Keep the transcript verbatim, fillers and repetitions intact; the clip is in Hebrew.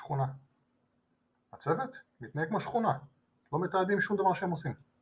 שכונה. הצוות מתנהג כמו שכונה, לא מתעדים שום דבר שהם עושים.